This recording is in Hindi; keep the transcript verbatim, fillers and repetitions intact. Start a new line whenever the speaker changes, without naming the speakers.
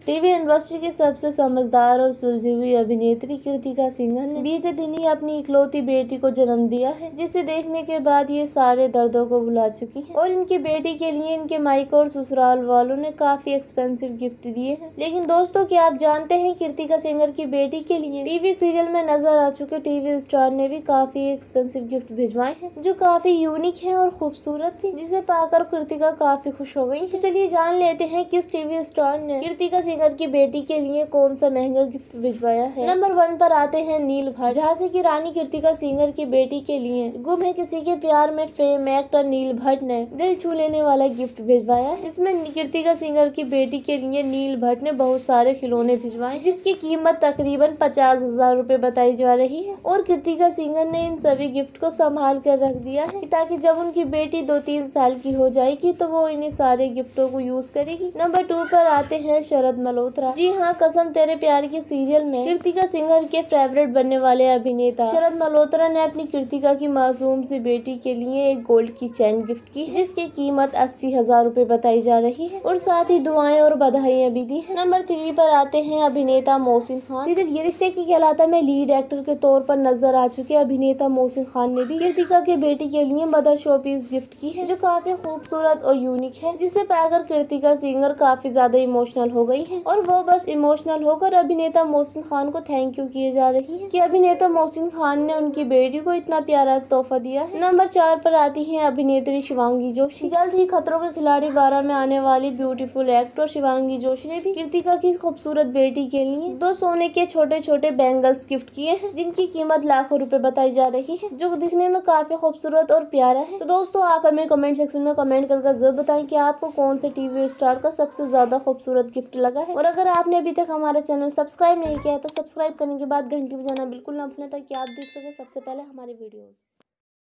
टीवी इंडस्ट्री की सबसे समझदार और सुलझी हुई अभिनेत्री कृतिका सिंघल ने बीते दिन ही अपनी इकलौती बेटी को जन्म दिया है, जिसे देखने के बाद ये सारे दर्दों को भुला चुकी हैं। और इनकी बेटी के लिए इनके मायके और ससुराल वालों ने काफी एक्सपेंसिव गिफ्ट दिए हैं। लेकिन दोस्तों, क्या आप जानते हैं कृतिका सिंघल की बेटी के लिए टीवी सीरियल में नजर आ चुके टीवी स्टार ने भी काफी एक्सपेंसिव गिफ्ट भिजवाए हैं, जो काफी यूनिक है और खूबसूरत भी, जिसे पाकर कृतिका काफी खुश हो गई। तो चलिए जान लेते हैं किस टीवी स्टार ने कृतिका सिंघल की बेटी के लिए कौन सा महंगा गिफ्ट भिजवाया है। नंबर वन पर आते हैं नील भट्ट। झांसी की रानी कृतिका सिंघल की बेटी के लिए गुम है किसी के प्यार में फेम एक्टर नील भट्ट ने दिल छू लेने वाला गिफ्ट भिजवाया है। इसमें कृतिका सिंघल की बेटी के लिए नील भट्ट ने बहुत सारे खिलौने भिजवाए, जिसकी कीमत तकरीबन पचास हजार रूपए बताई जा रही है। और कृतिका सिंघल ने इन सभी गिफ्ट को संभाल कर रख दिया है, ताकि जब उनकी बेटी दो तीन साल की हो जाएगी तो वो इन्हीं सारे गिफ्टों को यूज करेगी। नंबर टू पर आते हैं शरद मल्होत्रा। जी हाँ, कसम तेरे प्यार की सीरियल में कृतिका सिंघल के फेवरेट बनने वाले अभिनेता शरद मल्होत्रा ने अपनी कृतिका की मासूम सी बेटी के लिए एक गोल्ड की चैन गिफ्ट की, जिसकी कीमत अस्सी हजार रूपए बताई जा रही है, और साथ ही दुआएं और बधाइयां भी दी है। नंबर थ्री पर आते हैं अभिनेता मोहसिन खान। सीरियल ये रिश्ते की कहलाता में लीड एक्टर के तौर पर नजर आ चुके अभिनेता मोहसिन खान ने भी कृतिका के बेटी के लिए मदर शोपीस गिफ्ट की है, जो काफी खूबसूरत और यूनिक है, जिसे पाकर कृतिका सिंघल काफी ज्यादा इमोशनल हो गई है, और वो बस इमोशनल होकर अभिनेता मोहसिन खान को थैंक यू किए जा रही है कि अभिनेता मोहसिन खान ने उनकी बेटी को इतना प्यारा तोहफा दिया है। नंबर चार पर आती है अभिनेत्री शिवांगी जोशी। जल्द ही खतरों के खिलाड़ी बारह में आने वाली ब्यूटीफुल एक्टर शिवांगी जोशी ने भी कृतिका की खूबसूरत बेटी के लिए दो सोने के छोटे छोटे बैंगल्स गिफ्ट किए हैं, जिनकी कीमत लाखों रुपए बताई जा रही है, जो दिखने में काफी खूबसूरत और प्यारा है। तो दोस्तों, आप हमें कमेंट सेक्शन में कमेंट करके जरूर बताएं कि आपको कौन से टीवी स्टार का सबसे ज्यादा खूबसूरत गिफ्ट लगा है। और अगर आपने अभी तक हमारा चैनल सब्सक्राइब नहीं किया है तो सब्सक्राइब करने के बाद घंटी बजाना बिल्कुल ना भूलें, ताकि आप देख सकें सबसे पहले हमारी वीडियोस।